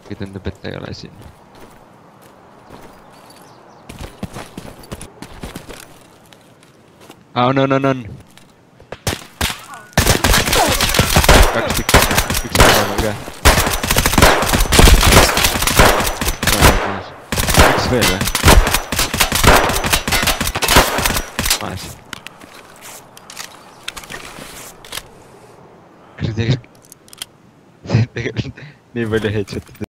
tundub, et ei ole siin. On. Kaks tükki, üks kõrval ka. Üks veel või? Maas. Tegelikult nii palju headshot'id.